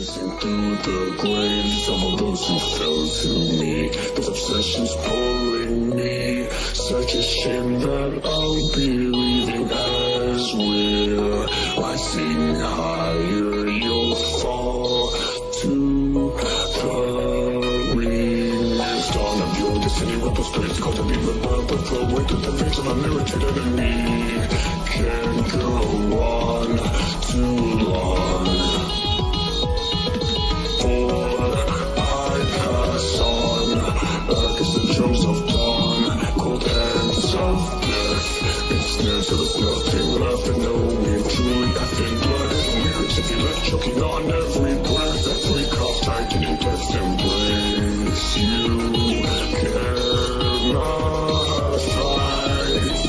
Racing through the graves, some of those who fell to me. Those obsessions pulling me. Such a shame that I'll be leaving as we're rising higher. You'll fall to the ring. Dawn of your destiny, rebel spirits called to be rebelled, but the weight of the face of a merited enemy can't go on too long. Drums of dawn, cold hands of death. It's near till there's nothing left, and no mean truly effing blood is lyrics. If you left choking on every breath, every cough tightening death's embrace, you cannot fight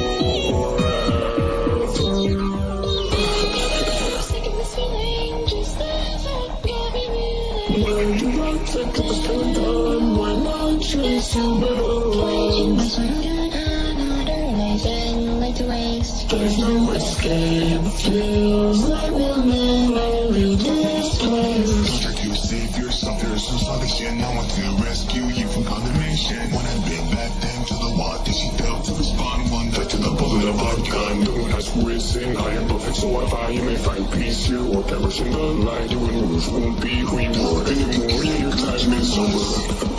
forever. When you want to get the feeling done, when I chase you there's no escape, feels like we're lonely this place. Try to save yourself, there's no salvation. No one to rescue you from condemnation. When I've been back then to the water, she felt to respond one day to the bullet of our gun. The moon has risen, I am perfect, so if I may find peace here or perish in the light, you and yours won't be who you were anymore. Yeah, your time is over.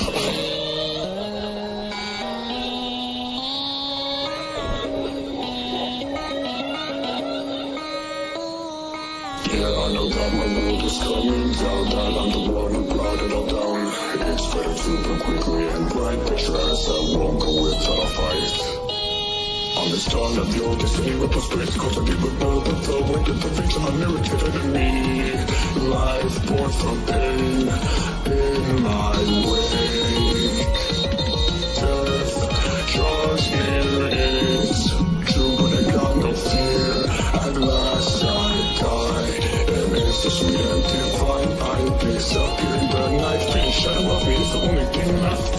Yeah, I know that my world is coming down, that I'm the one who brought it all down. It's better to burn quickly and bright, picture as I won't go without a fight. On this dawn of your destiny, rebel spirits called to be rebelled, but the weight of the face of a merited enemy. Life born from pain in my wake. Death draws near, it's true, but I got no fear. At last I die, and it's so sweet and divine. I disappear in the night, fading shadow of me is the only thing left.